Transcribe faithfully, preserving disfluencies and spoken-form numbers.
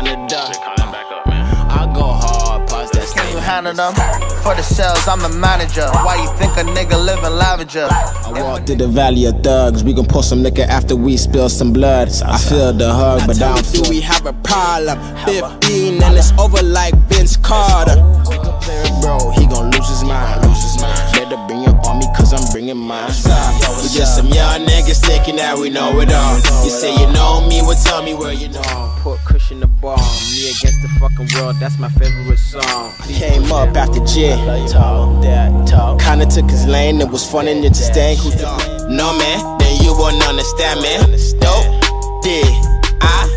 the duck. I go hard, past that Can you handle them? For the shells, I'm the manager. Why you think a nigga live in Lavender? I walk through the valley of thugs. We gon' pour some liquor after we spill some blood. I feel the hug, but I don't feel. Do we have a problem? fifteen and it's over like Vince Carter. Bro, he gon' lose his mind, lose his mind. Better bring your army, cause I'm bringing mine. We just some young niggas thinking that we know it all. You say you know me, well tell me where you know. Put cushion the bomb, me against the fucking world, that's my favorite song. Came up after J. Kinda took his lane, it was fun and interesting. Who's the No man, then you won't understand man. Dope, did I